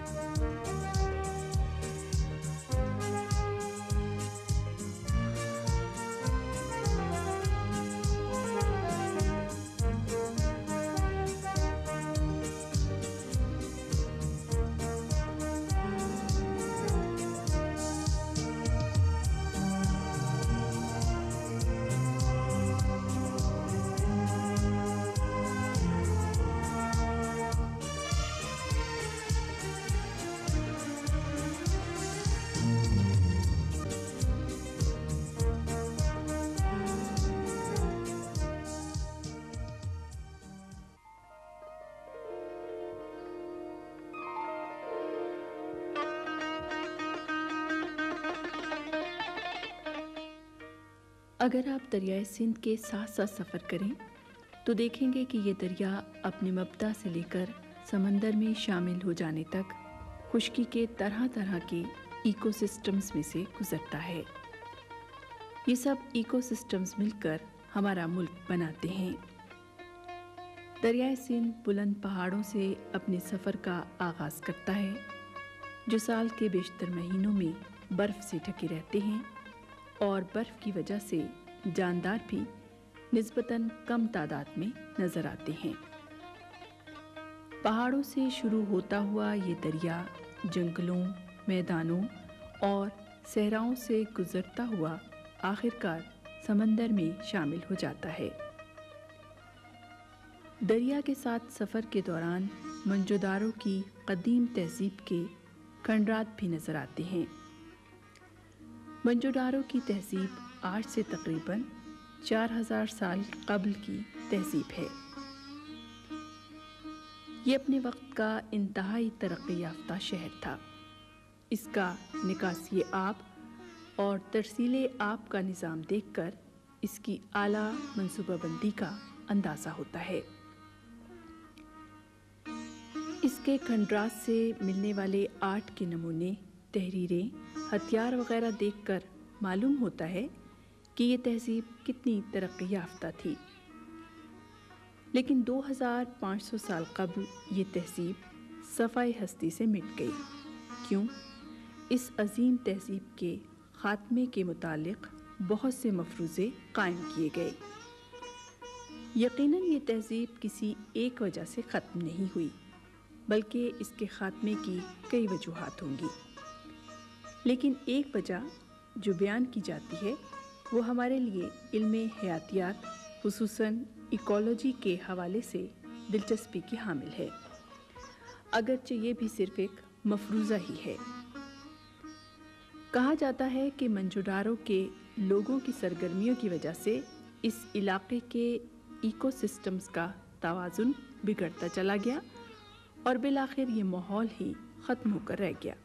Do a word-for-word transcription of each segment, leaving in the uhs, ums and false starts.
اگر آپ دریائے سندھ کے ساتھ ساتھ سفر کریں تو دیکھیں گے کہ یہ دریا اپنے مبدا سے لے کر سمندر میں شامل ہو جانے تک خشکی کے طرح طرح کے ایکو سسٹمز میں سے گزرتا ہے۔ یہ سب ایکو سسٹمز مل کر ہمارا ملک بناتے ہیں۔ دریائے سندھ بلند پہاڑوں سے اپنے سفر کا آغاز کرتا ہے، جو سال کے بیشتر مہینوں میں برف سے ڈھکے رہتے ہیں اور برف کی وجہ سے جاندار بھی نسبتاً کم تعداد میں نظر آتے ہیں۔ پہاڑوں سے شروع ہوتا ہوا یہ دریا جنگلوں، میدانوں اور صحراؤں سے گزرتا ہوا آخرکار سمندر میں شامل ہو جاتا ہے۔ دریا کے ساتھ سفر کے دوران منجوداروں کی قدیم تہذیب کے کھنڈرات بھی نظر آتے ہیں۔ منجوداروں کی تہذیب آج سے تقریباً چار ہزار سال قبل کی تہذیب ہے۔ یہ اپنے وقت کا انتہائی ترقی یافتہ شہر تھا۔ اس کا نکاسی آب اور ترسیل آب کا نظام دیکھ کر اس کی اعلیٰ منصوبہ بندی کا اندازہ ہوتا ہے۔ اس کے کھنڈرات سے ملنے والے آرٹ کے نمونے، تحریریں، ہتھیار وغیرہ دیکھ کر معلوم ہوتا ہے کہ یہ تہذیب کتنی ترقی یافتہ تھی۔ لیکن دو ہزار پانچ سو سال قبل یہ تہذیب صفائے ہستی سے مٹ گئی۔ کیوں؟ اس عظیم تہذیب کے خاتمے کے متعلق بہت سے مفروضے قائم کیے گئے۔ یقیناً یہ تہذیب کسی ایک وجہ سے ختم نہیں ہوئی، بلکہ اس کے خاتمے کی کئی وجوہات ہوں گی۔ لیکن ایک وجہ جو بیان کی جاتی ہے وہ ہمارے لیے علم حیاتیات خصوصاً ایکولوجی کے حوالے سے دلچسپی کی حامل ہے، اگرچہ یہ بھی صرف ایک مفروضہ ہی ہے۔ کہا جاتا ہے کہ منجوداروں کے لوگوں کی سرگرمیوں کی وجہ سے اس علاقے کے ایکو سسٹمز کا توازن بگڑتا چلا گیا اور بالآخر یہ ماحول ہی ختم ہو کر رہ گیا۔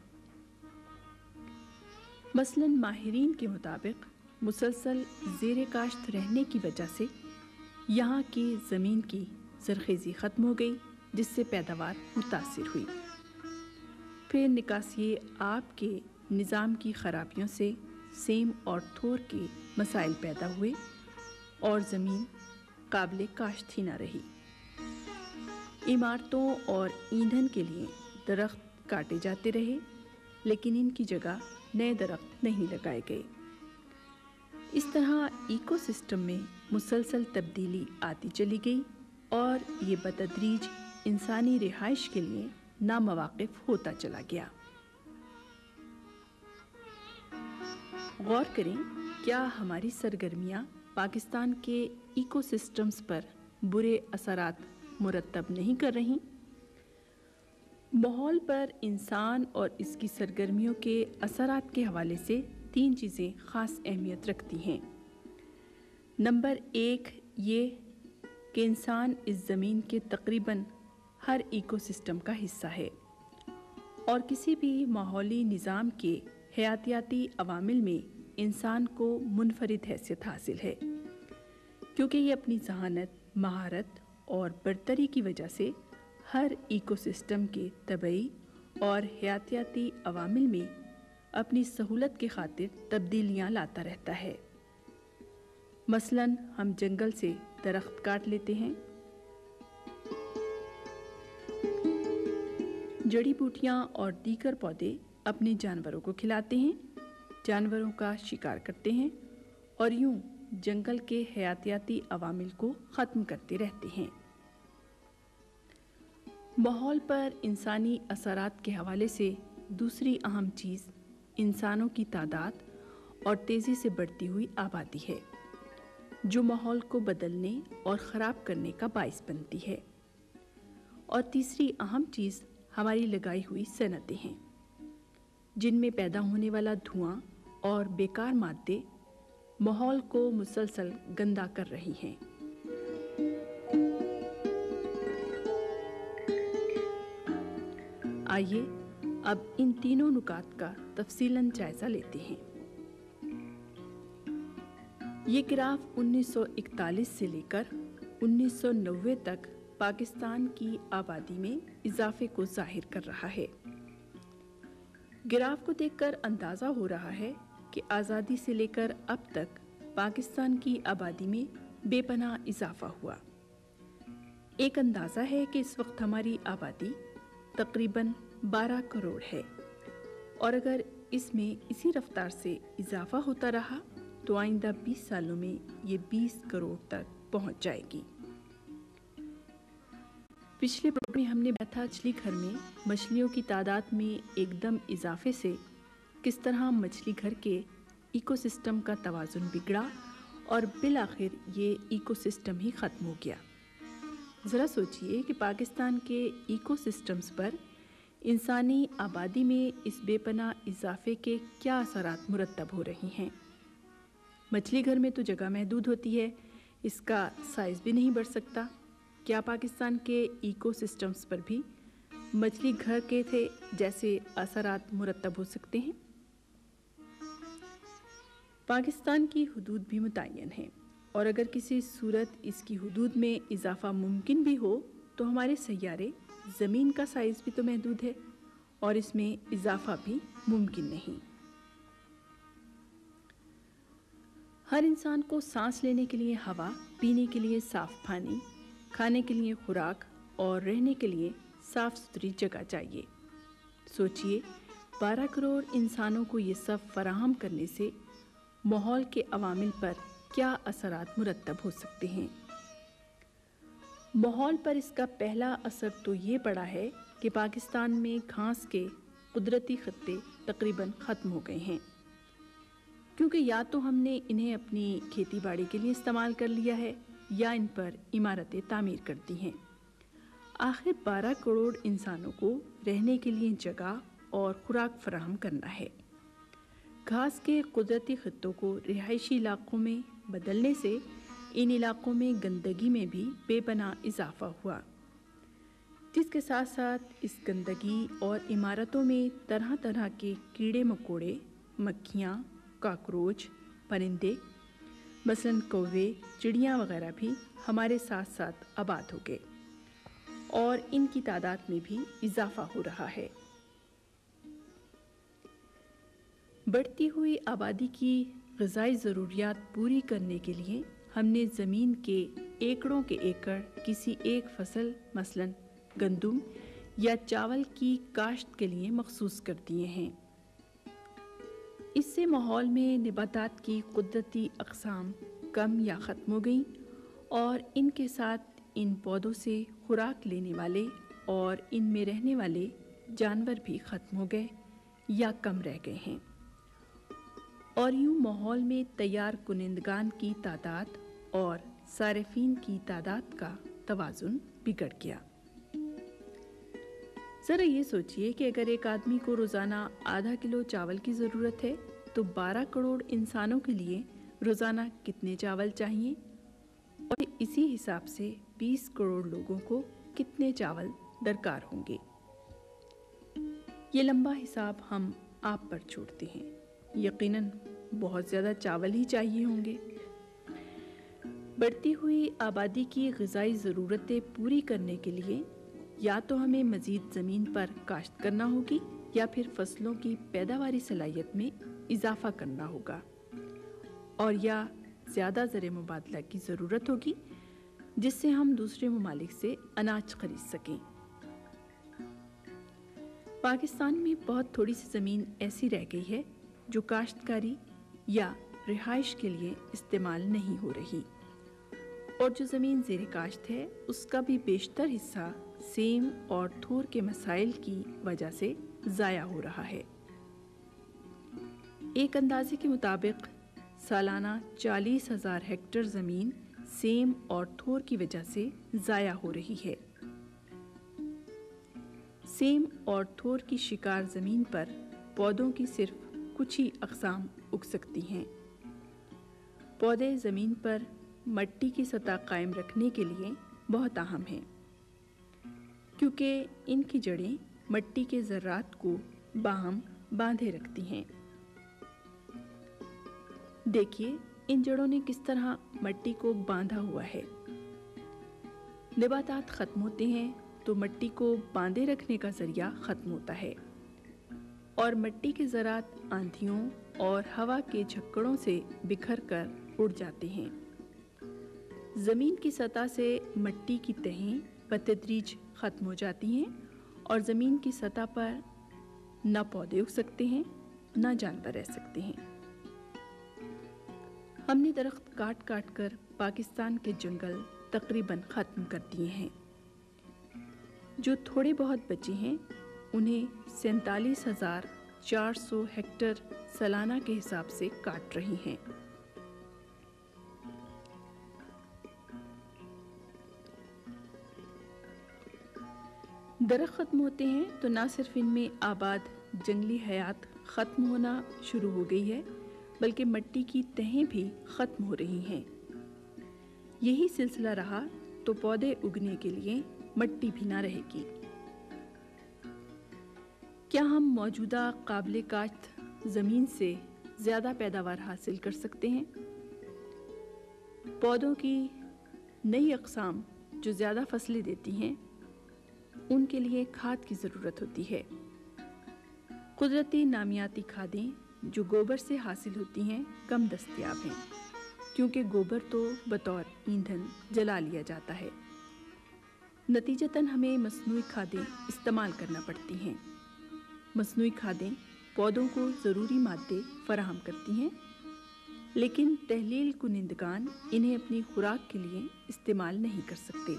مثلاً ماہرین کے مطابق مسلسل زیر کاشت رہنے کی وجہ سے یہاں کی زمین کی زرخیزی ختم ہو گئی، جس سے پیداوار متاثر ہوئی۔ پھر نکاسی آب کے نظام کی خرابیوں سے سیم اور تھور کے مسائل پیدا ہوئے اور زمین قابل کاشت ہی نہ رہی۔ عمارتوں اور ایندھن کے لیے درخت کاٹے جاتے رہے، لیکن ان کی جگہ نئے درخت نہیں لگائے گئے۔ اس طرح ایکو سسٹم میں مسلسل تبدیلی آتی چلی گئی اور یہ بتدریج انسانی رہائش کے لیے نامواقف ہوتا چلا گیا۔ غور کریں، کیا ہماری سرگرمیاں پاکستان کے ایکو سسٹمز پر برے اثرات مرتب نہیں کر رہی؟ ماحول پر انسان اور اس کی سرگرمیوں کے اثرات کے حوالے سے تین چیزیں خاص اہمیت رکھتی ہیں۔ نمبر ایک یہ کہ انسان اس زمین کے تقریباً ہر ایکو سسٹم کا حصہ ہے اور کسی بھی ماحولی نظام کے حیاتیاتی عوامل میں انسان کو منفرد حیثیت حاصل ہے، کیونکہ یہ اپنی ذہانت، مہارت اور برتری کی وجہ سے ہر ایکو سسٹم کے طبعی اور حیاتیاتی عوامل میں اپنی سہولت کی خاطر تبدیلیاں لاتا رہتا ہے۔ مثلاً ہم جنگل سے درخت کاٹ لیتے ہیں، जड़ी बूटियां और दीगर पौधे अपने जानवरों को खिलाते हैं, जानवरों का शिकार करते हैं और यूं जंगल के हयातियाती अवामिल को ख़त्म करते रहते हैं। माहौल पर इंसानी असरात के हवाले से दूसरी अहम चीज़ इंसानों की तादाद और तेज़ी से बढ़ती हुई आबादी है, जो माहौल को बदलने और ख़राब करने का बाइस बनती है। और तीसरी अहम चीज़ हमारी लगाई हुई सनतें हैं, जिनमें पैदा होने वाला धुआं और बेकार मादे माहौल को मुसलसल गंदा कर रही हैं। आइए अब इन तीनों नुकात का तफसीलन जायजा लेते हैं। ये ग्राफ उन्नीस सौ इकतालीस से लेकर उन्नीस सौ नब्बे तक पाकिस्तान की आबादी में इजाफे को जाहिर कर रहा है। ग्राफ को देखकर अंदाज़ा हो रहा है कि आज़ादी से लेकर अब तक पाकिस्तान की आबादी में बेपनाह इजाफा हुआ। एक अंदाज़ा है कि इस वक्त हमारी आबादी तकरीबन बारह करोड़ है और अगर इसमें इसी रफ्तार से इजाफा होता रहा तो आइंदा बीस सालों में ये बीस करोड़ तक पहुंच जाएगी। पिछले प्रोग्राम में हमने बताया मछली घर में मछलियों की तादाद में एकदम इजाफे से किस तरह मछली घर के इकोसिस्टम का तवाज़ुन बिगड़ा और बिल आखिर ये इकोसिस्टम ही ख़त्म हो गया। ज़रा सोचिए कि पाकिस्तान के इकोसिस्टम्स पर इंसानी आबादी में इस बेपनाह इजाफे के क्या असरात मुरतब हो रही हैं। मछली घर में तो जगह महदूद होती है, इसका साइज़ भी नहीं बढ़ सकता। क्या पाकिस्तान के इकोसिस्टम्स पर भी मछली घर के थे जैसे असरात मुरतब हो सकते हैं? पाकिस्तान की हुदूद भी मुतय्यन है और अगर किसी सूरत इसकी हुदूद में इजाफा मुमकिन भी हो तो हमारे सैयारे ज़मीन का साइज़ भी तो महदूद है और इसमें इजाफा भी मुमकिन नहीं। हर इंसान को सांस लेने के लिए हवा, पीने के लिए साफ पानी, खाने के लिए खुराक और रहने के लिए साफ सुथरी जगह चाहिए। सोचिए बारह करोड़ इंसानों को ये सब फराहम करने से माहौल के अवामिल पर क्या असरात मुरतब हो सकते हैं। माहौल पर इसका पहला असर तो ये पड़ा है कि पाकिस्तान में घास के कुदरती खत्ते तकरीबन ख़त्म हो गए हैं, क्योंकि या तो हमने इन्हें अपनी खेती बाड़ी के लिए इस्तेमाल कर लिया है या इन पर इमारतें तामीर कर दी हैं। आखिर बारह करोड़ इंसानों को रहने के लिए जगह और खुराक फराहम करना है। घास के कुदरती खत्तों को रिहायशी इलाकों में बदलने से इन इलाकों में गंदगी में भी बेपनाह इजाफा हुआ, जिसके साथ साथ इस गंदगी और इमारतों में तरह तरह के कीड़े मकोड़े, मक्खियाँ, काकरोच, परिंदे मसलन कौवे, चिड़ियाँ वगैरह भी हमारे साथ साथ आबाद हो गए और इनकी तादाद में भी इजाफा हो रहा है। बढ़ती हुई आबादी की ग़िज़ाई ज़रूरियात पूरी करने के लिए हमने ज़मीन के एकड़ों के एकड़ किसी एक फसल मसलन गंदम या चावल की काश्त के लिए मखसूस कर दिए हैं। इससे माहौल में नबातात की कुदरती अक़साम कम या ख़त्म हो गई और इनके साथ इन पौधों से खुराक लेने वाले और इनमें रहने वाले जानवर भी ख़त्म हो गए या कम रह गए हैं और यूँ माहौल में तैयार कुनिंदगान की तादाद और सारिफीन की तादाद का तवाज़ुन बिगड़ गया। ज़रा ये सोचिए कि अगर एक आदमी को रोज़ाना आधा किलो चावल की ज़रूरत है तो बारह करोड़ इंसानों के लिए रोज़ाना कितने चावल चाहिए और इसी हिसाब से बीस करोड़ लोगों को कितने चावल दरकार होंगे। ये लंबा हिसाब हम आप पर छोड़ते हैं। यकीनन बहुत ज़्यादा चावल ही चाहिए होंगे। बढ़ती हुई आबादी की ग़िज़ाई ज़रूरतें पूरी करने के लिए या तो हमें मज़ीद ज़मीन पर काश्त करना होगी या फिर फसलों की पैदावारी सलाहियत में इजाफ़ा करना होगा और या ज़्यादा ज़र मुबादला की ज़रूरत होगी जिससे हम दूसरे ममालिक से अनाज ख़रीद सकें। پاکستان میں بہت تھوڑی سی زمین ایسی رہ گئی ہے جو کاشتکاری یا رہائش کے لیے استعمال نہیں ہو رہی، اور جو زمین زیر کاشت ہے اس کا بھی بیشتر حصہ سیم اور تھور کے مسائل کی وجہ سے ضائع ہو رہا ہے۔ ایک اندازے کے مطابق سالانہ چالیس ہزار ہیکٹر زمین سیم اور تھور کی وجہ سے ضائع ہو رہی ہے۔ سیم اور تھور کی شکار زمین پر پودوں کی صرف کچھ ہی اقسام اگ سکتی ہیں۔ پودے زمین پر مٹی کی سطح قائم رکھنے کے لیے بہت اہم ہیں، کیونکہ ان کی جڑیں مٹی کے ذرات کو باہم باندھے رکھتی ہیں۔ دیکھیے ان جڑوں نے کس طرح مٹی کو باندھا ہوا ہے۔ نباتات ختم ہوتے ہیں تو مٹی کو باندھے رکھنے کا ذریعہ ختم ہوتا ہے، اور مٹی کے ذرات آندھیوں اور ہوا کے جھکڑوں سے بکھر کر اڑ جاتے ہیں۔ زمین کی سطح سے مٹی کی تہیں بتدریج ختم ہو جاتی ہیں، اور زمین کی سطح پر نہ پودے اگ سکتے ہیں نہ جانور رہ سکتے ہیں۔ ہم نے درخت کاٹ کاٹ کر پاکستان کے جنگل تقریباً ختم کر دیے ہیں۔ جو تھوڑے بہت بچے ہیں انہیں سینتالیس ہزار چار سو ہیکٹر سالانہ کے حساب سے کاٹ رہی ہیں۔ درخت ختم ہوتے ہیں تو نہ صرف ان میں آباد جنگلی حیات ختم ہونا شروع ہو گئی ہے، بلکہ مٹی کی تہیں بھی ختم ہو رہی ہیں۔ یہی سلسلہ رہا تو پودے اگنے کے لیے مٹی بھی نہ رہے گی۔ کیا ہم موجودہ قابل کاشت زمین سے زیادہ پیداوار حاصل کر سکتے ہیں؟ پودوں کی نئی اقسام جو زیادہ فصلیں دیتی ہیں ان کے لیے کھاد کی ضرورت ہوتی ہے۔ قدرتی نامیاتی کھادیں جو گوبر سے حاصل ہوتی ہیں کم دستیاب ہیں، کیونکہ گوبر تو بطور ایندھن جلا لیا جاتا ہے۔ نتیجتاً ہمیں مصنوعی کھادیں استعمال کرنا پڑتی ہیں۔ مصنوعی کھادیں پودوں کو ضروری مادے فراہم کرتی ہیں، لیکن تحلیل کنندگان انہیں اپنی خوراک کے لیے استعمال نہیں کر سکتے۔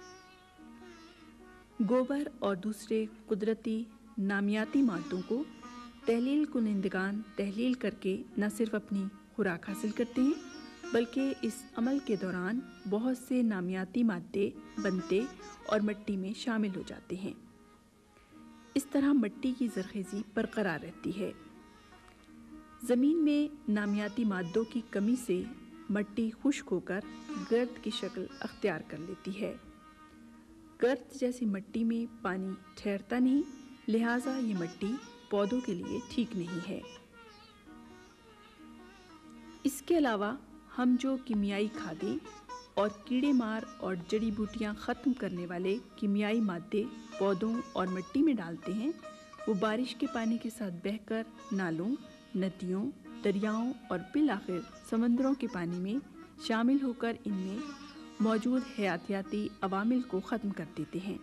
گوبر اور دوسرے قدرتی نامیاتی مادوں کو تحلیل کنندگان تحلیل کر کے نہ صرف اپنی خوراک حاصل کرتے ہیں، بلکہ اس عمل کے دوران بہت سے نامیاتی مادے بنتے اور مٹی میں شامل ہو جاتے ہیں۔ اس طرح مٹی کی زرخیزی برقرار رہتی ہے۔ زمین میں نامیاتی مادوں کی کمی سے مٹی خشک ہو کر گرد کی شکل اختیار کر لیتی ہے۔ گرد جیسی مٹی میں پانی ٹھہرتا نہیں، لہٰذا یہ مٹی پودوں کے لیے ٹھیک نہیں ہے۔ اس کے علاوہ ہم جو کیمیائی کھادیں اور کیڑے مار اور جڑی بوٹیاں ختم کرنے والے کیمیائی مادے پودوں اور مٹی میں ڈالتے ہیں، وہ بارش کے پانی کے ساتھ بہہ کر نالوں، ندیوں، دریاؤں اور بالآخر سمندروں کے پانی میں شامل ہو کر ان میں موجود حیاتیاتی عوامل کو ختم کر دیتے ہیں،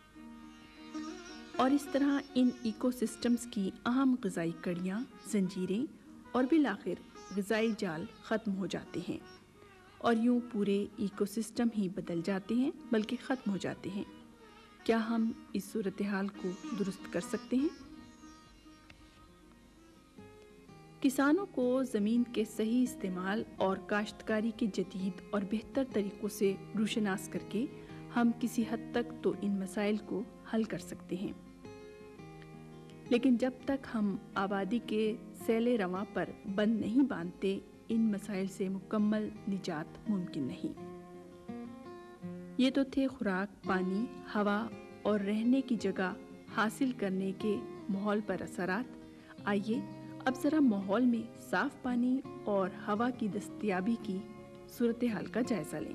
اور اس طرح ان ایکو سسٹمز کی اہم غذائی کڑیاں، زنجیریں اور بالآخر غذائی جال ختم ہو جاتے ہیں، اور یوں پورے ایکو سسٹم ہی بدل جاتے ہیں بلکہ ختم ہو جاتے ہیں۔ کیا ہم اس صورتحال کو درست کر سکتے ہیں؟ کسانوں کو زمین کے صحیح استعمال اور کاشتکاری کے جدید اور بہتر طریقوں سے روشناس کر کے ہم کسی حد تک تو ان مسائل کو حل کر سکتے ہیں، لیکن جب تک ہم آبادی کے سیل رواں پر بند نہیں باندھتے ان مسائل سے مکمل نجات ممکن نہیں۔ یہ تو تھے خوراک، پانی، ہوا اور رہنے کی جگہ حاصل کرنے کے ماحول پر اثرات۔ آئیے اب ذرا ماحول میں صاف پانی اور ہوا کی دستیابی کی صورتحال کا جائزہ لیں۔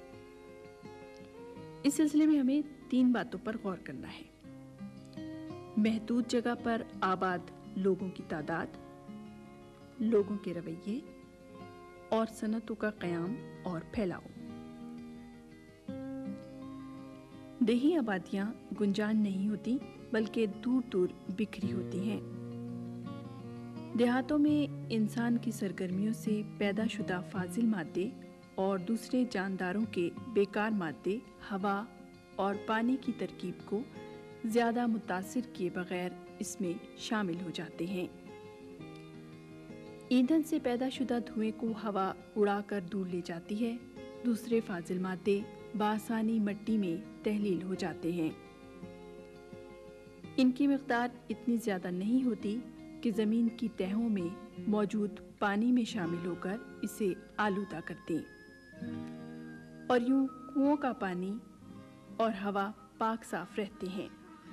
اس سلسلے میں ہمیں تین باتوں پر غور کرنا ہے: محدود جگہ پر آباد لوگوں کی تعداد، لوگوں کے رویے اور صنعتوں کا قیام اور پھیلاؤ۔ دیہی آبادیاں گنجان نہیں ہوتی بلکہ دور دور بکھری ہوتی ہیں۔ دیہاتوں میں انسان کی سرگرمیوں سے پیدا شدہ فاضل مادے اور دوسرے جانداروں کے بیکار مادے ہوا اور پانی کی ترکیب کو زیادہ متاثر کیے بغیر اس میں شامل ہو جاتے ہیں۔ ایندھن سے پیدا شدہ دھوئیں کو ہوا اڑا کر دور لے جاتی ہے، دوسرے فاضل مادے بآسانی مٹی میں تحلیل ہو جاتے ہیں۔ ان کی مقدار اتنی زیادہ نہیں ہوتی کہ زمین کی تہوں میں موجود پانی میں شامل ہو کر اسے آلودہ کر دیں، اور یوں کنوؤں کا پانی اور ہوا پاک صاف رہتے ہیں۔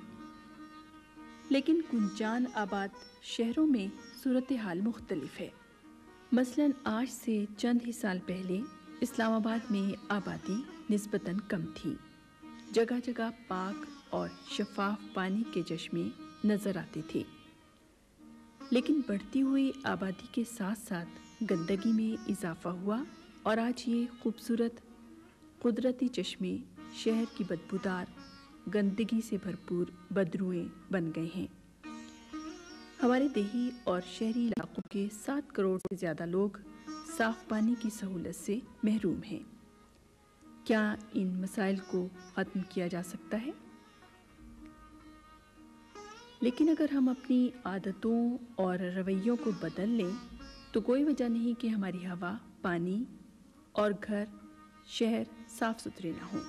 لیکن گنجان آباد شہروں میں صورتحال مختلف ہے۔ مثلاً آج سے چند ہی سال پہلے اسلام آباد میں آبادی نسبتاً کم تھی، جگہ جگہ پاک اور شفاف پانی کے چشمے نظر آتے تھے، لیکن بڑھتی ہوئی آبادی کے ساتھ ساتھ گندگی میں اضافہ ہوا اور آج یہ خوبصورت قدرتی چشمے شہر کی بدبودار گندگی سے بھرپور بدروئیں بن گئے ہیں۔ ہمارے دیہی اور شہری علاقوں کے سات کروڑ سے زیادہ لوگ صاف پانی کی سہولت سے محروم ہیں۔ کیا ان مسائل کو ختم کیا جا سکتا ہے؟ لیکن اگر ہم اپنی عادتوں اور رویوں کو بدل لیں تو کوئی وجہ نہیں کہ ہماری ہوا، پانی اور گھر، شہر صاف ستھرے نہ ہوں۔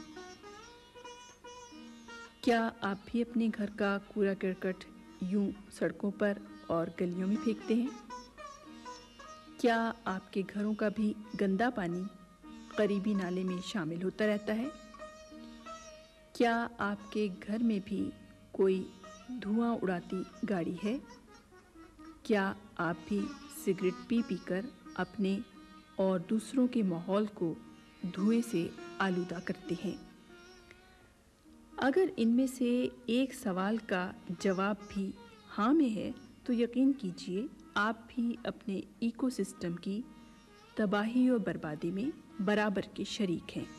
کیا آپ بھی اپنے گھر کا کوڑا کرکٹ یوں سڑکوں پر اور گلیوں میں پھینکتے ہیں؟ کیا آپ کے گھروں کا بھی گندا پانی قریبی نالے میں شامل ہوتا رہتا ہے؟ کیا آپ کے گھر میں بھی کوئی دھواں اڑاتی گاڑی ہے؟ کیا آپ بھی سگریٹ پی پی کر اپنے اور دوسروں کے ماحول کو دھوئیں سے آلودہ کرتے ہیں؟ اگر ان میں سے ایک سوال کا جواب بھی ہاں میں ہے تو یقین کیجئے آپ بھی اپنے ایکو سسٹم کی تباہی و بربادی میں برابر کے شریک ہیں۔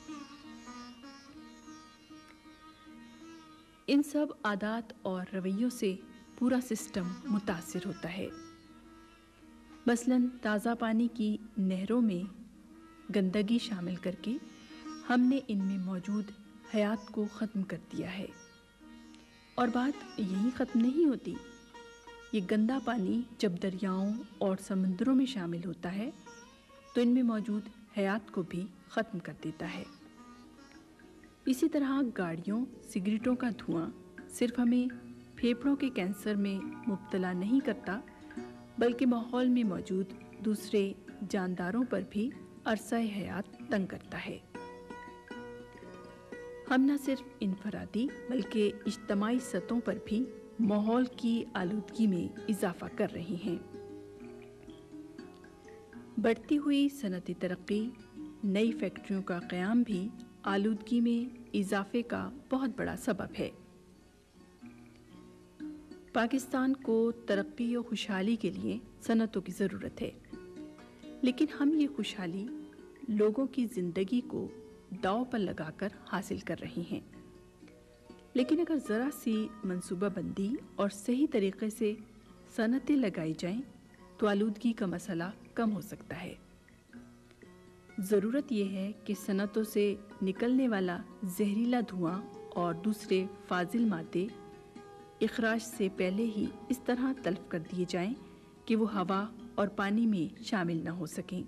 ان سب عادات اور رویوں سے پورا سسٹم متاثر ہوتا ہے۔ مثلاً تازہ پانی کی نہروں میں گندگی شامل کر کے ہم نے ان میں موجود حیات کو ختم کر دیا ہے۔ اور بات یہیں ختم نہیں ہوتی، یہ گندا پانی جب دریاؤں اور سمندروں میں شامل ہوتا ہے تو ان میں موجود حیات کو بھی ختم کر دیتا ہے۔ اسی طرح گاڑیوں، سگریٹوں کا دھواں صرف ہمیں پھیپھڑوں کے کینسر میں مبتلا نہیں کرتا بلکہ ماحول میں موجود دوسرے جانداروں پر بھی عرصہ حیات تنگ کرتا ہے۔ ہم نہ صرف انفرادی بلکہ اجتماعی سطحوں پر بھی ماحول کی آلودگی میں اضافہ کر رہے ہیں۔ بڑھتی ہوئی صنعتی ترقی، نئی فیکٹریوں کا قیام بھی آلودگی میں اضافے کا بہت بڑا سبب ہے۔ پاکستان کو ترقی و خوشحالی کے لیے صنعتوں کی ضرورت ہے، لیکن ہم یہ خوشحالی لوگوں کی زندگی کو داؤ پر لگا کر حاصل کر رہے ہیں۔ لیکن اگر ذرا سی منصوبہ بندی اور صحیح طریقے سے صنعتیں لگائی جائیں تو آلودگی کا مسئلہ کم ہو سکتا ہے۔ ضرورت یہ ہے کہ صنعتوں سے نکلنے والا زہریلا دھواں اور دوسرے فاضل مادے اخراج سے پہلے ہی اس طرح تلف کر دیے جائیں کہ وہ ہوا اور پانی میں شامل نہ ہو سکیں۔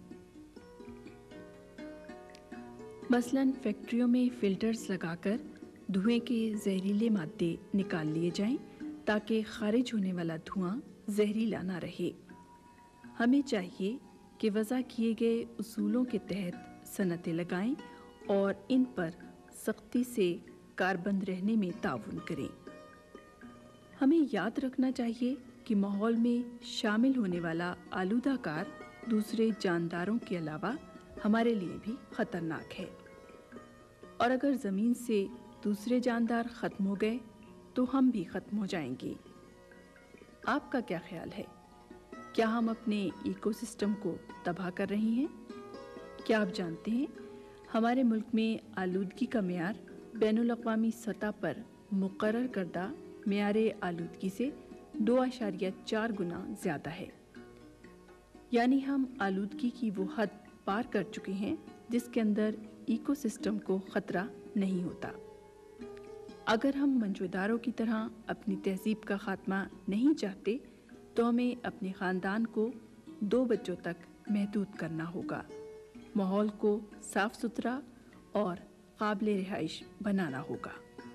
مثلاً فیکٹریوں میں فلٹرز لگا کر دھوئیں کے زہریلے مادے نکال لیے جائیں تاکہ خارج ہونے والا دھواں زہریلا نہ رہے۔ ہمیں چاہیے کہ وضع کیے گئے اصولوں کے تحت صنعتیں لگائیں اور ان پر سختی سے کاربند رہنے میں تعاون کریں۔ ہمیں یاد رکھنا چاہیے کہ ماحول میں شامل ہونے والا آلودہ کار دوسرے جانداروں کے علاوہ ہمارے لیے بھی خطرناک ہے، اور اگر زمین سے دوسرے جاندار ختم ہو گئے تو ہم بھی ختم ہو جائیں گے۔ آپ کا کیا خیال ہے؟ کیا ہم اپنے ایکو سسٹم کو تباہ کر رہے ہیں؟ کیا آپ جانتے ہیں ہمارے ملک میں آلودگی کا معیار بین الاقوامی سطح پر مقرر کردہ معیار آلودگی سے دو اشاریہ چار گنا زیادہ ہے، یعنی ہم آلودگی کی وہ حد پار کر چکے ہیں جس کے اندر ایکو سسٹم کو خطرہ نہیں ہوتا۔ اگر ہم منجوداروں کی طرح اپنی تہذیب کا خاتمہ نہیں چاہتے تو ہمیں اپنے خاندان کو دو بچوں تک محدود کرنا ہوگا، ماحول کو صاف ستھرا اور قابل رہائش بنانا ہوگا۔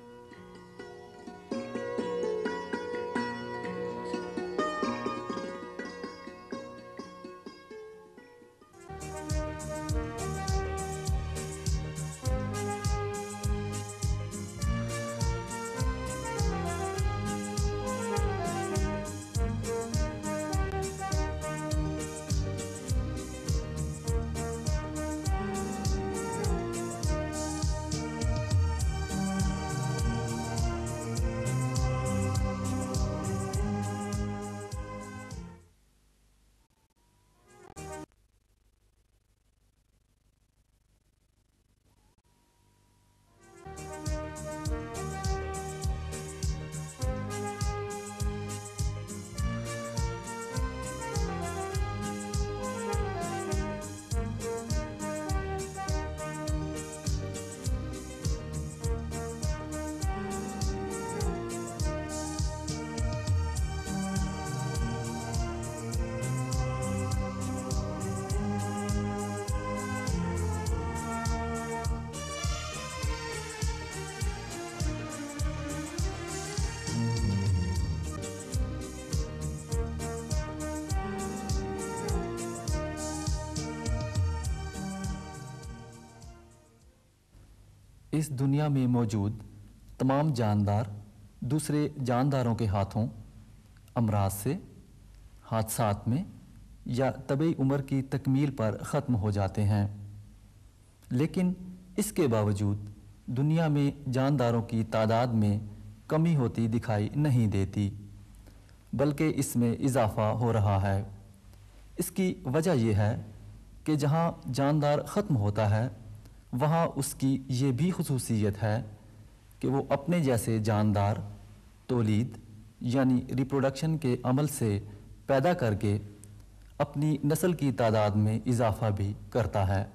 اس دنیا میں موجود تمام جاندار دوسرے جانداروں کے ہاتھوں، امراض سے، حادثات میں یا طبعی عمر کی تکمیل پر ختم ہو جاتے ہیں، لیکن اس کے باوجود دنیا میں جانداروں کی تعداد میں کمی ہوتی دکھائی نہیں دیتی، بلکہ اس میں اضافہ ہو رہا ہے۔ اس کی وجہ یہ ہے کہ جہاں جاندار ختم ہوتا ہے وہاں اس کی یہ بھی خصوصیت ہے کہ وہ اپنے جیسے جاندار تولید یعنی ریپروڈکشن کے عمل سے پیدا کر کے اپنی نسل کی تعداد میں اضافہ بھی کرتا ہے۔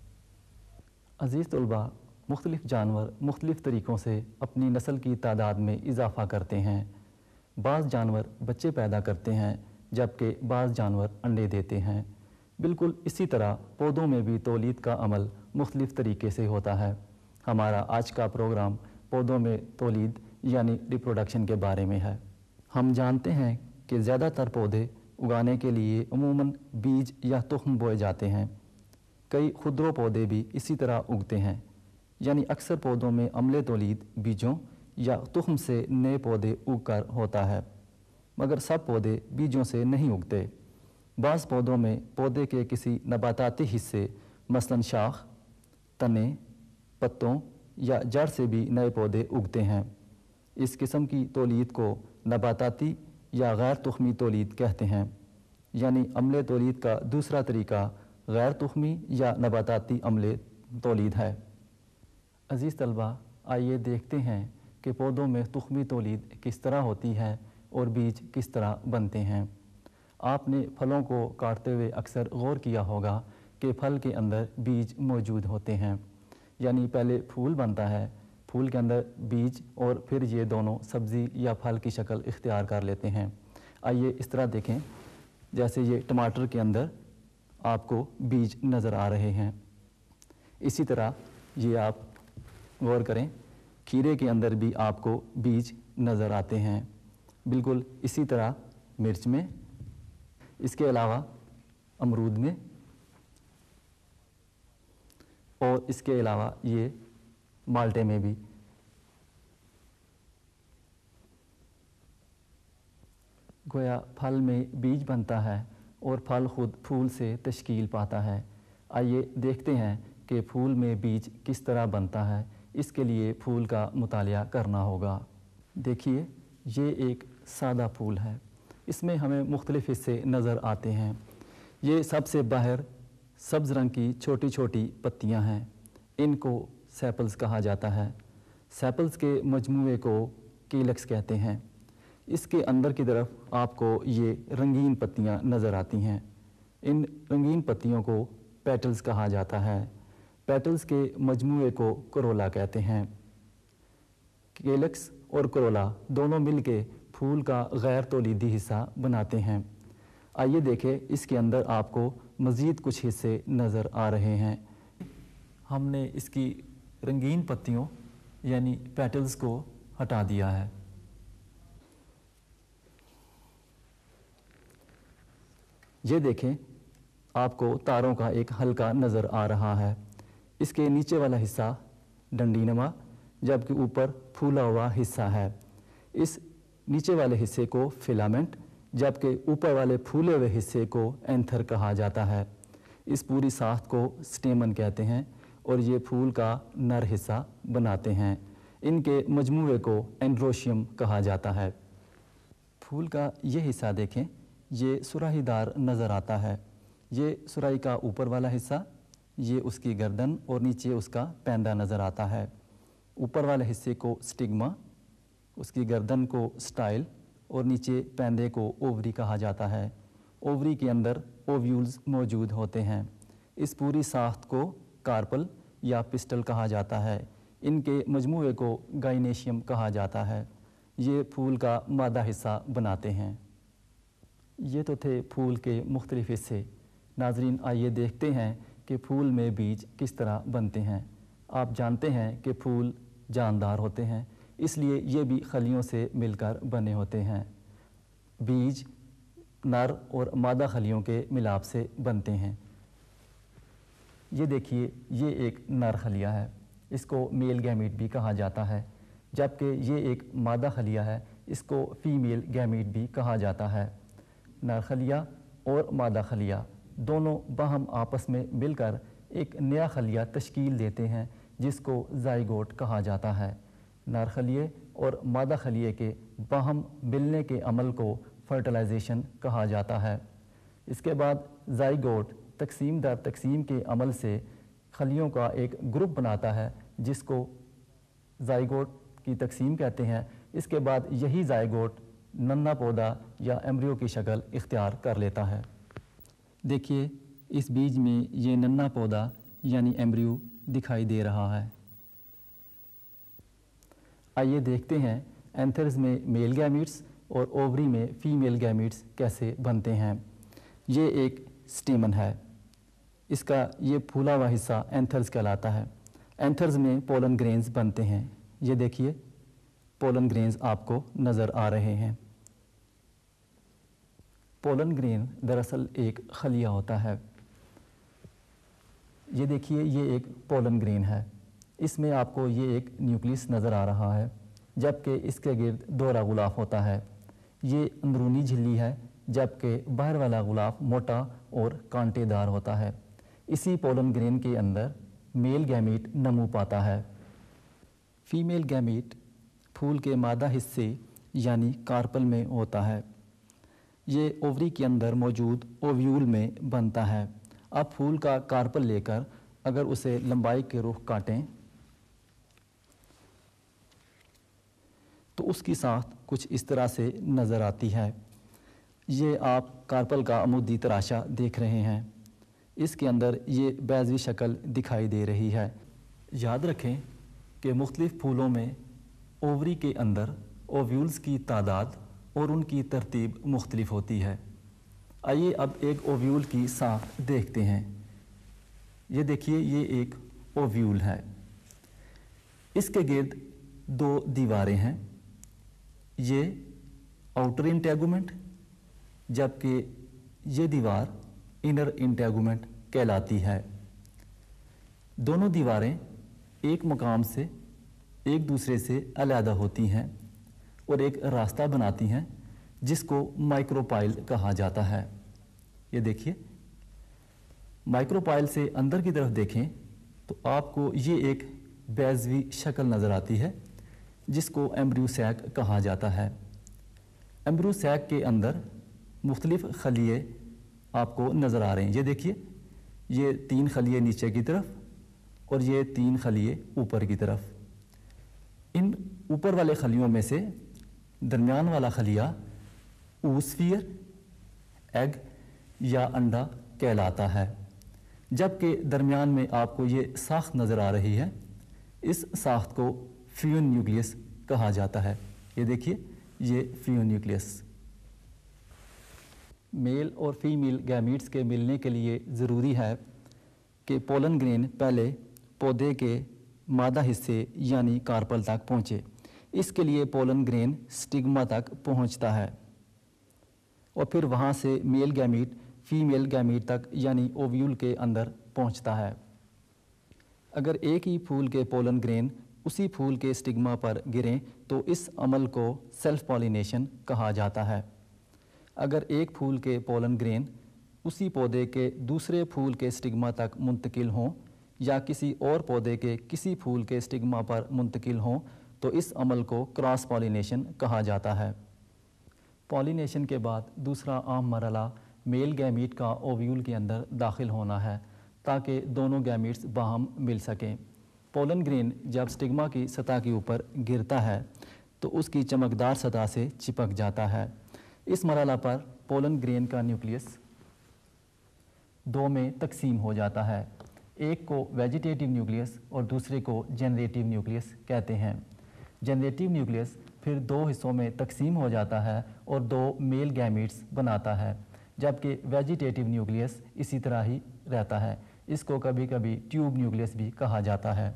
عزیز طلباء، مختلف جانور مختلف طریقوں سے اپنی نسل کی تعداد میں اضافہ کرتے ہیں۔ بعض جانور بچے پیدا کرتے ہیں جبکہ بعض جانور انڈے دیتے ہیں۔ بالکل اسی طرح پودوں میں بھی تولید کا عمل مختلف طریقے سے ہوتا ہے۔ ہمارا آج کا پروگرام پودوں میں تولید یعنی ریپروڈکشن کے بارے میں ہے۔ ہم جانتے ہیں کہ زیادہ تر پودے اگانے کے لیے عموماً بیج یا تخم بوئے جاتے ہیں۔ کئی خودرو پودے بھی اسی طرح اگتے ہیں، یعنی اکثر پودوں میں عملے تولید بیجوں یا تخم سے نئے پودے اگ کر ہوتا ہے، مگر سب پودے بیجوں سے نہیں اگتے۔ بعض پودوں میں پودے کے کسی نباتاتی حصے مثلاً شاخ، تنے، پتوں یا جڑ سے بھی نئے پودے اگتے ہیں۔ اس قسم کی تولید کو نباتاتی یا غیر تخمی تولید کہتے ہیں، یعنی عملے تولید کا دوسرا طریقہ غیر تخمی یا نباتاتی عملے تولید ہے۔ عزیز طلباء، آئیے دیکھتے ہیں کہ پودوں میں تخمی تولید کس طرح ہوتی ہے اور بیج کس طرح بنتے ہیں۔ آپ نے پھلوں کو کاٹتے ہوئے اکثر غور کیا ہوگا کہ پھل کے اندر بیج موجود ہوتے ہیں، یعنی پہلے پھول بنتا ہے، پھول کے اندر بیج اور پھر یہ دونوں سبزی یا پھل کی شکل اختیار کر لیتے ہیں۔ آئیے اس طرح دیکھیں، جیسے یہ ٹماٹر کے اندر آپ کو بیج نظر آ رہے ہیں، اسی طرح یہ آپ غور کریں کھیرے کے اندر بھی آپ کو بیج نظر آتے ہیں، بالکل اسی طرح مرچ میں، اس کے علاوہ امرود میں، اور اس کے علاوہ یہ مالٹے میں بھی۔ گویا پھل میں بیج بنتا ہے اور پھل خود پھول سے تشکیل پاتا ہے۔ آئیے دیکھتے ہیں کہ پھول میں بیج کس طرح بنتا ہے۔ اس کے لیے پھول کا مطالعہ کرنا ہوگا۔ دیکھیے، یہ ایک سادہ پھول ہے، اس میں ہمیں مختلف حصے نظر آتے ہیں۔ یہ سب سے باہر سبز رنگ کی چھوٹی چھوٹی پتیاں ہیں، ان کو سیپلز کہا جاتا ہے۔ سیپلز کے مجموعے کو کیلکس کہتے ہیں۔ اس کے اندر کی طرف آپ کو یہ رنگین پتیاں نظر آتی ہیں۔ ان رنگین پتیوں کو پیٹلز کہا جاتا ہے۔ پیٹلز کے مجموعے کو کرولا کہتے ہیں۔ کیلکس اور کرولا دونوں مل کے پھول کا غیر تولیدی حصہ بناتے ہیں۔ آئیے دیکھیں اس کے اندر آپ کو مزید کچھ حصے نظر آ رہے ہیں۔ ہم نے اس کی رنگین پتیوں یعنی پیٹلز کو ہٹا دیا ہے۔ یہ دیکھیں آپ کو تاروں کا ایک حلقہ نظر آ رہا ہے۔ اس کے نیچے والا حصہ ڈنڈی نما جبکہ اوپر پھولا ہوا حصہ ہے۔ اس نیچے والے حصے کو فلامنٹ جبکہ اوپر والے پھولے ہوئے حصے کو اینتھر کہا جاتا ہے۔ اس پوری ساخت کو سٹیمن کہتے ہیں اور یہ پھول کا نر حصہ بناتے ہیں۔ ان کے مجموعے کو اینڈروشیم کہا جاتا ہے۔ پھول کا یہ حصہ دیکھیں، یہ سراہی دار نظر آتا ہے۔ یہ سراہی کا اوپر والا حصہ، یہ اس کی گردن اور نیچے اس کا پیندہ نظر آتا ہے۔ اوپر والے حصے کو سٹگما، اس کی گردن کو سٹائل اور نیچے پیندے کو اووری کہا جاتا ہے۔ اووری کے اندر اوویولز موجود ہوتے ہیں۔ اس پوری ساخت کو کارپل یا پسٹل کہا جاتا ہے۔ ان کے مجموعے کو گائنیشیم کہا جاتا ہے۔ یہ پھول کا مادہ حصہ بناتے ہیں۔ یہ تو تھے پھول کے مختلف حصے۔ ناظرین آئیے دیکھتے ہیں کہ پھول میں بیج کس طرح بنتے ہیں۔ آپ جانتے ہیں کہ پھول جاندار ہوتے ہیں، اس لیے یہ بھی خلیوں سے مل کر بنے ہوتے ہیں۔ بیج نر اور مادہ خلیوں کے ملاپ سے بنتے ہیں۔ یہ دیکھیے یہ ایک نر خلیہ ہے، اس کو میل گیمیٹ بھی کہا جاتا ہے، جبکہ یہ ایک مادہ خلیہ ہے، اس کو فیمیل گیمیٹ بھی کہا جاتا ہے۔ نر خلیہ اور مادہ خلیہ دونوں باہم آپس میں مل کر ایک نیا خلیہ تشکیل دیتے ہیں جس کو زائگوٹ کہا جاتا ہے۔ نر خلیے اور مادہ خلیے کے باہم ملنے کے عمل کو فرٹیلائزیشن کہا جاتا ہے۔ اس کے بعد زائگوٹ تقسیم در تقسیم کے عمل سے خلیوں کا ایک گروپ بناتا ہے جس کو زائگوٹ کی تقسیم کہتے ہیں۔ اس کے بعد یہی زائگوٹ ننا پودا یا ایمبریو کی شکل اختیار کر لیتا ہے۔ دیکھیے اس بیج میں یہ ننا پودا یعنی ایمبریو دکھائی دے رہا ہے۔ آئیے دیکھتے ہیں اینتھرز میں میل گیمیٹس اور اووری میں فیمیل گیمیٹس کیسے بنتے ہیں۔ یہ ایک سٹیمن ہے، اس کا یہ پھولا ہوا حصہ اینتھرز کہلاتا ہے۔ اینتھرز میں پولن گرینز بنتے ہیں۔ یہ دیکھیے پولن گرینز آپ کو نظر آ رہے ہیں۔ پولن گرین دراصل ایک خلیہ ہوتا ہے۔ یہ دیکھیے یہ ایک پولن گرین ہے، اس میں آپ کو یہ ایک نیوکلیس نظر آ رہا ہے جبکہ اس کے گرد دوہرا غلاف ہوتا ہے۔ یہ اندرونی جھلی ہے جبکہ باہر والا غلاف موٹا اور کانٹے دار ہوتا ہے۔ اسی پولن گرین کے اندر میل گیمیٹ نمو پاتا ہے۔ فیمیل گیمیٹ پھول کے مادہ حصے یعنی کارپل میں ہوتا ہے۔ یہ اووری کے اندر موجود اوویول میں بنتا ہے۔ اب پھول کا کارپل لے کر اگر اسے لمبائی کے رخ کاٹیں تو اس کی ساخت کچھ اس طرح سے نظر آتی ہے۔ یہ آپ کارپل کا عمودی تراشا دیکھ رہے ہیں، اس کے اندر یہ بیضوی شکل دکھائی دے رہی ہے۔ یاد رکھیں کہ مختلف پھولوں میں اووری کے اندر اوویولز کی تعداد اور ان کی ترتیب مختلف ہوتی ہے۔ آئیے اب ایک اوویول کی ساخت دیکھتے ہیں۔ یہ دیکھیے یہ ایک اوویول ہے، اس کے گرد دو دیواریں ہیں، یہ آؤٹر انٹیگومنٹ جبکہ یہ دیوار انر انٹیگومنٹ کہلاتی ہے۔ دونوں دیواریں ایک مقام سے ایک دوسرے سے علیحدہ ہوتی ہیں اور ایک راستہ بناتی ہیں جس کو مائکروپائل کہا جاتا ہے۔ یہ دیکھیے مائکروپائل سے اندر کی طرف دیکھیں تو آپ کو یہ ایک بیضوی شکل نظر آتی ہے جس کو ایمبریو سیک کہا جاتا ہے۔ ایمبریو سیک کے اندر مختلف خلیے آپ کو نظر آ رہے ہیں۔ یہ دیکھیے یہ تین خلیے نیچے کی طرف اور یہ تین خلیے اوپر کی طرف۔ ان اوپر والے خلیوں میں سے درمیان والا خلیہ اوسفیئر، ایگ یا انڈا کہلاتا ہے، جبکہ درمیان میں آپ کو یہ ساخت نظر آ رہی ہے، اس ساخت کو فیون نیوکلیس کہا جاتا ہے۔ یہ دیکھیے، یہ فیون نیوکلیس۔ میل اور فیمیل گیمیٹس کے ملنے کے لیے ضروری ہے کہ پولن گرین پہلے پودے کے مادہ حصے یعنی کارپل تک پہنچے۔ اس کے لیے پولن گرین سٹگما تک پہنچتا ہے اور پھر وہاں سے میل گیمیٹ فیمیل گیمیٹ تک یعنی اوویول کے اندر پہنچتا ہے۔ اگر ایک ہی پھول کے پولن گرین اسی پھول کے سٹگما پر گریں تو اس عمل کو سیلف پالینیشن کہا جاتا ہے۔ اگر ایک پھول کے پولن گرین اسی پودے کے دوسرے پھول کے سٹگما تک منتقل ہوں یا کسی اور پودے کے کسی پھول کے سٹگما پر منتقل ہوں تو اس عمل کو کراس پالینیشن کہا جاتا ہے۔ پالینیشن کے بعد دوسرا عام مرحلہ میل گیمیٹ کا اوویول کے اندر داخل ہونا ہے تاکہ دونوں گیمیٹس باہم مل سکیں۔ پولن گرین جب سٹگما کی سطح کے اوپر گرتا ہے تو اس کی چمکدار سطح سے چپک جاتا ہے۔ اس مرحلہ پر پولن گرین کا نیوکلیس دو میں تقسیم ہو جاتا ہے، ایک کو ویجیٹیٹیو نیوکلیس اور دوسرے کو جنریٹیو نیوکلیس کہتے ہیں۔ جنریٹیو نیوکلیس پھر دو حصوں میں تقسیم ہو جاتا ہے اور دو میل گیمیٹس بناتا ہے، جبکہ ویجیٹیٹیو نیوکلیس اسی طرح ہی رہتا ہے۔ اس کو کبھی کبھی ٹیوب نیوکلیس بھی کہا جاتا ہے۔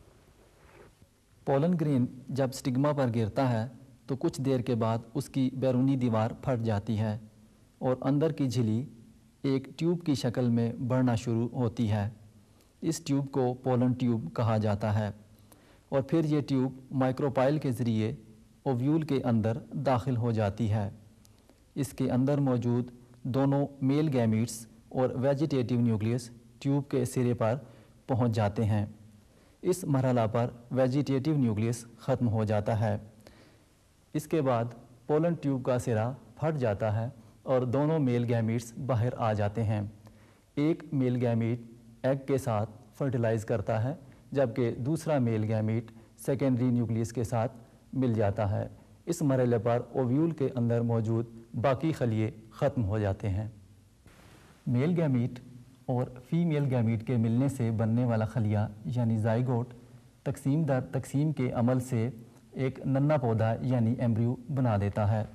پولن گرین جب سٹگما پر گرتا ہے تو کچھ دیر کے بعد اس کی بیرونی دیوار پھٹ جاتی ہے اور اندر کی جھلی ایک ٹیوب کی شکل میں بڑھنا شروع ہوتی ہے۔ اس ٹیوب کو پولن ٹیوب کہا جاتا ہے اور پھر یہ ٹیوب مائکروپائل کے ذریعے اوویول کے اندر داخل ہو جاتی ہے۔ اس کے اندر موجود دونوں میل گیمیٹس اور ویجیٹیٹیو نیوکلیس ٹیوب کے سرے پر پہنچ جاتے ہیں۔ اس مرحلہ پر ویجیٹیٹیو نیوکلیس ختم ہو جاتا ہے۔ اس کے بعد پولن ٹیوب کا سرا پھٹ جاتا ہے اور دونوں میل گیمیٹس باہر آ جاتے ہیں۔ ایک میل گیمیٹ ایگ کے ساتھ فرٹیلائز کرتا ہے جبکہ دوسرا میل گیمیٹ سیکنڈری نیوکلیس کے ساتھ مل جاتا ہے۔ اس مرحلے پر اوویول کے اندر موجود باقی خلیے ختم ہو جاتے ہیں۔ میل گیمیٹ اور فیمیل گیمیٹ کے ملنے سے بننے والا خلیہ یعنی زائگوٹ تقسیم در تقسیم کے عمل سے ایک ننا پودا یعنی ایمبریو بنا دیتا ہے،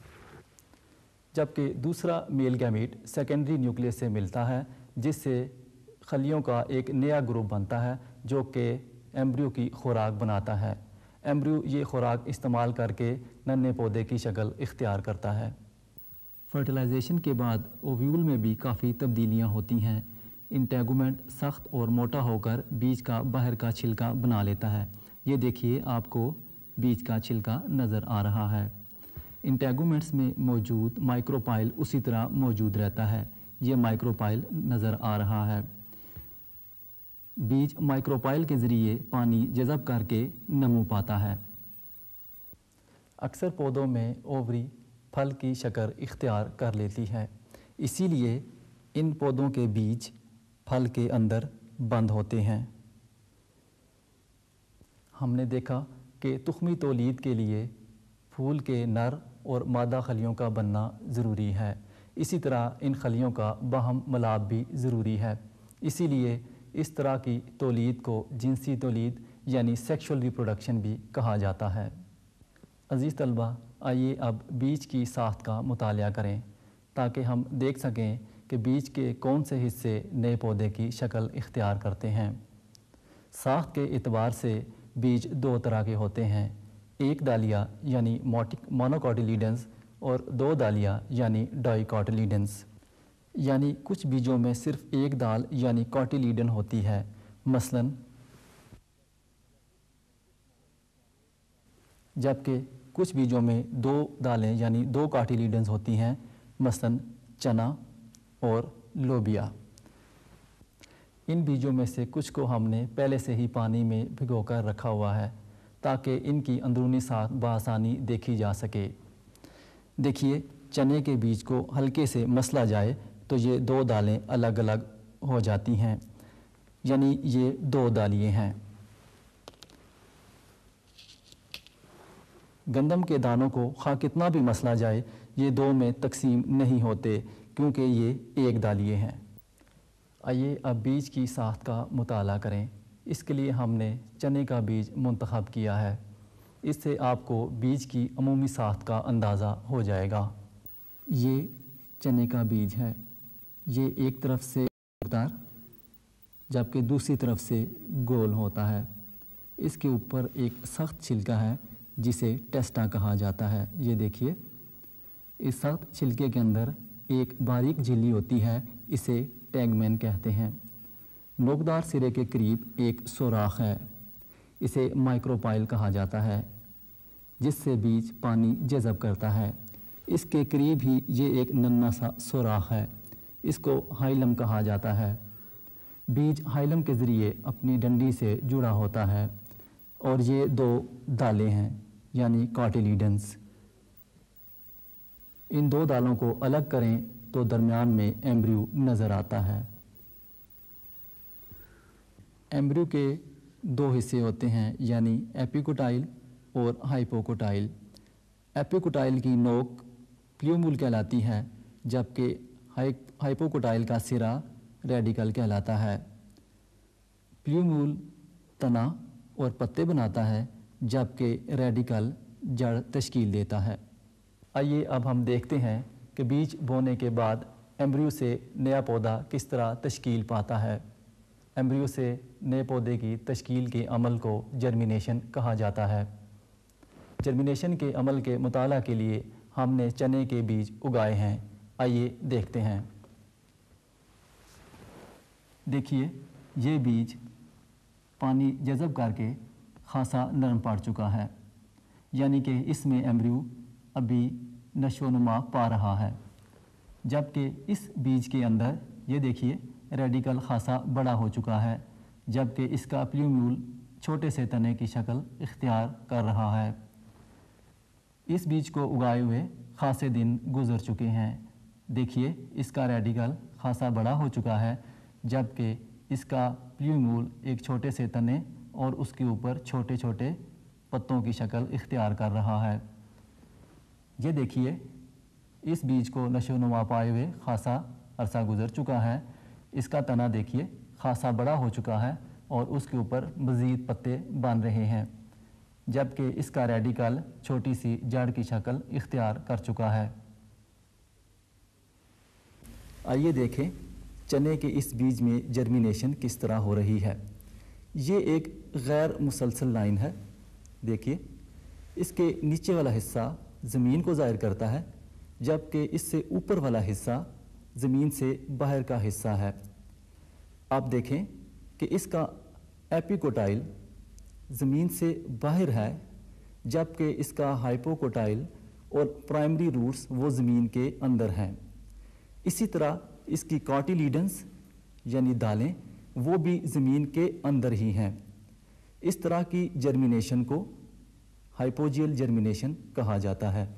جبکہ دوسرا میل گیمیٹ سیکنڈری نیوکلیس سے ملتا ہے جس سے خلیوں کا ایک نیا گروپ بنتا ہے جو کہ ایمبریو کی خوراک بناتا ہے۔ ایمبریو یہ خوراک استعمال کر کے ننے پودے کی شکل اختیار کرتا ہے۔ فرٹیلائزیشن کے بعد اوویول میں بھی کافی تبدیلیاں ہوتی ہیں۔ انٹیگومنٹ سخت اور موٹا ہو کر بیج کا باہر کا چھلکا بنا لیتا ہے۔ یہ دیکھیے آپ کو بیج کا چھلکا نظر آ رہا ہے۔ انٹیگومنٹس میں موجود مائکروپائل اسی طرح موجود رہتا ہے۔ یہ مائکروپائل نظر آ رہا ہے۔ بیج مائکروپائل کے ذریعے پانی جذب کر کے نمو پاتا ہے۔ اکثر پودوں میں اووری پھل کی شکل اختیار کر لیتی ہے، اسی لیے ان پودوں کے بیج پھل کے اندر بند ہوتے ہیں۔ ہم نے دیکھا کہ تخمی تولید کے لیے پھول کے نر اور مادہ خلیوں کا بننا ضروری ہے، اسی طرح ان خلیوں کا باہم ملاپ بھی ضروری ہے۔ اسی لیے اس طرح کی تولید کو جنسی تولید یعنی سیکشول ریپروڈکشن بھی کہا جاتا ہے۔ عزیز طلبہ، آئیے اب بیج کی ساخت کا مطالعہ کریں تاکہ ہم دیکھ سکیں کہ بیج کے کون سے حصے نئے پودے کی شکل اختیار کرتے ہیں۔ ساخت کے اعتبار سے بیج دو طرح کے ہوتے ہیں، ایک دالیہ یعنی مونوکاٹیلیڈنز اور دو دالیہ یعنی ڈائی کاٹیلیڈنز۔ یعنی کچھ بیجوں میں صرف ایک دال یعنی کاٹیلیڈن ہوتی ہے، مثلاً جبکہ کچھ بیجوں میں دو دالیں یعنی دو کاٹیلیڈنز ہوتی ہیں، مثلاً چنا اور لوبیا۔ ان بیجوں میں سے کچھ کو ہم نے پہلے سے ہی پانی میں بھگو کر رکھا ہوا ہے تاکہ ان کی اندرونی ساخت بآسانی دیکھی جا سکے۔ دیکھیے، چنے کے بیج کو ہلکے سے مسلا جائے تو یہ دو دالیں الگ الگ ہو جاتی ہیں، یعنی یہ دو دالیے ہیں۔ گندم کے دانوں کو خواہ کتنا بھی مسلا جائے یہ دو میں تقسیم نہیں ہوتے کیونکہ یہ ایک دالیے ہیں۔ آئیے اب بیج کی ساخت کا مطالعہ کریں۔ اس کے لیے ہم نے چنے کا بیج منتخب کیا ہے۔ اس سے آپ کو بیج کی عمومی ساخت کا اندازہ ہو جائے گا۔ یہ چنے کا بیج ہے، یہ ایک طرف سے دار جبکہ دوسری طرف سے گول ہوتا ہے۔ اس کے اوپر ایک سخت چھلکا ہے جسے ٹیسٹا کہا جاتا ہے۔ یہ دیکھیے، اس سخت چھلکے کے اندر ایک باریک جھلی ہوتی ہے، اسے ٹیگمین کہتے ہیں۔ نوکدار سرے کے قریب ایک سوراخ ہے، اسے مائکروپائل کہا جاتا ہے، جس سے بیج پانی جذب کرتا ہے۔ اس کے قریب ہی یہ ایک ننھا سا سوراخ ہے، اس کو ہائلم کہا جاتا ہے۔ بیج ہائلم کے ذریعے اپنی ڈنڈی سے جڑا ہوتا ہے اور یہ دو دالیں ہیں یعنی کاٹیلیڈنز۔ ان دو دالوں کو الگ کریں تو درمیان میں ایمبریو نظر آتا ہے۔ ایمبریو کے دو حصے ہوتے ہیں یعنی ایپیکوٹائل اور ہائپوکوٹائل۔ ایپیکوٹائل کی نوک پلیومول کہلاتی ہے جبکہ ہائپوکوٹائل کا سرا ریڈیکل کہلاتا ہے۔ پلیومول تنا اور پتے بناتا ہے جبکہ ریڈیکل جڑ تشکیل دیتا ہے۔ آئیے اب ہم دیکھتے ہیں کہ بیج بونے کے بعد ایمبریو سے نیا پودا کس طرح تشکیل پاتا ہے۔ ایمبریو سے نئے پودے کی تشکیل کے عمل کو جرمینیشن کہا جاتا ہے۔ جرمینیشن کے عمل کے مطالعہ کے لیے ہم نے چنے کے بیج اگائے ہیں، آئیے دیکھتے ہیں۔ دیکھیے، یہ بیج پانی جذب کر کے خاصا نرم پڑ چکا ہے، یعنی کہ اس میں ایمبریو ابھی نشو و نما پا رہا ہے، جبکہ اس بیج کے اندر یہ دیکھیے ریڈیکل خاصا بڑا ہو چکا ہے، جبکہ اس کا پلیومیول چھوٹے سے تنے کی شکل اختیار کر رہا ہے۔ اس بیج کو اگائے ہوئے خاصے دن گزر چکے ہیں۔ دیکھیے، اس کا ریڈیکل خاصا بڑا ہو چکا ہے جبکہ اس کا پلیومیول ایک چھوٹے سے تنے اور اس کے اوپر چھوٹے چھوٹے پتوں کی شکل اختیار کر رہا ہے۔ یہ دیکھیے، اس بیج کو نشو و نما پائے ہوئے خاصا عرصہ گزر چکا ہے۔ اس کا تنا دیکھیے خاصا بڑا ہو چکا ہے اور اس کے اوپر مزید پتے بن رہے ہیں، جبکہ اس کا ریڈیکل چھوٹی سی جڑ کی شکل اختیار کر چکا ہے۔ آئیے دیکھیں چنے کے اس بیج میں جرمینیشن کس طرح ہو رہی ہے۔ یہ ایک غیر مسلسل لائن ہے۔ دیکھیے، اس کے نیچے والا حصہ زمین کو ظاہر کرتا ہے جبکہ اس سے اوپر والا حصہ زمین سے باہر کا حصہ ہے۔ آپ دیکھیں کہ اس کا ایپیکوٹائل زمین سے باہر ہے جبکہ اس کا ہائپوکوٹائل اور پرائمری روٹس وہ زمین کے اندر ہیں۔ اسی طرح اس کی کاٹیلیڈنز یعنی دالیں وہ بھی زمین کے اندر ہی ہیں۔ اس طرح کی جرمینیشن کو ہائپوجیل جرمینیشن کہا جاتا ہے۔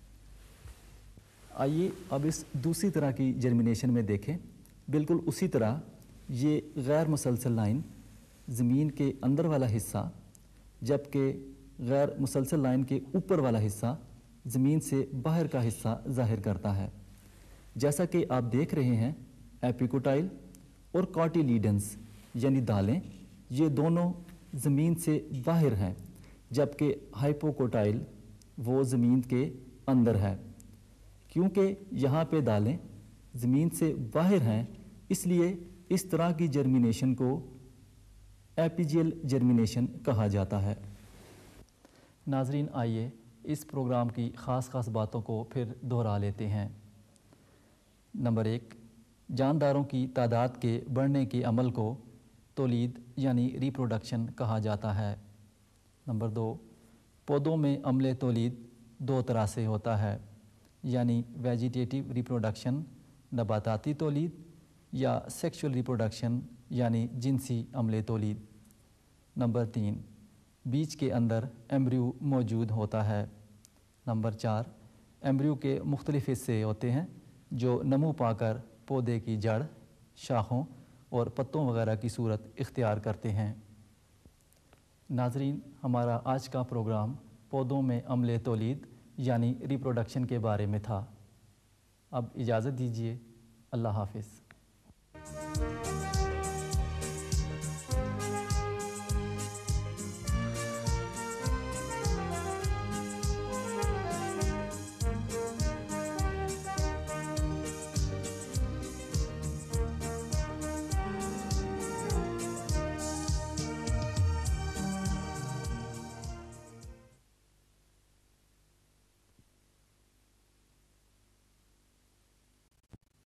آئیے اب اس دوسری طرح کی جرمینیشن میں دیکھیں۔ بالکل اسی طرح یہ غیر مسلسل لائن زمین کے اندر والا حصہ جبکہ غیر مسلسل لائن کے اوپر والا حصہ زمین سے باہر کا حصہ ظاہر کرتا ہے۔ جیسا کہ آپ دیکھ رہے ہیں، ایپیکوٹائل اور کاٹیلیڈنز یعنی دالیں یہ دونوں زمین سے باہر ہیں جبکہ ہائپوکوٹائل وہ زمین کے اندر ہے۔ کیونکہ یہاں پہ دالیں زمین سے باہر ہیں اس لیے اس طرح کی جرمینیشن کو ایپیجیل جرمینیشن کہا جاتا ہے۔ ناظرین، آئیے اس پروگرام کی خاص خاص باتوں کو پھر دہرا لیتے ہیں۔ نمبر ایک، جانداروں کی تعداد کے بڑھنے کے عمل کو تولید یعنی ریپروڈکشن کہا جاتا ہے۔ نمبر دو، پودوں میں عمل تولید دو طرح سے ہوتا ہے، یعنی ویجیٹیٹیو ریپروڈکشن نباتاتی تولید یا سیکشول ریپروڈکشن یعنی جنسی عمل تولید۔ نمبر تین، بیج کے اندر ایمبریو موجود ہوتا ہے۔ نمبر چار، ایمبریو کے مختلف حصے ہوتے ہیں جو نمو پا کر پودے کی جڑ، شاخوں اور پتوں وغیرہ کی صورت اختیار کرتے ہیں۔ ناظرین، ہمارا آج کا پروگرام پودوں میں عمل تولید یعنی ریپروڈکشن کے بارے میں تھا۔ اب اجازت دیجیے، اللہ حافظ۔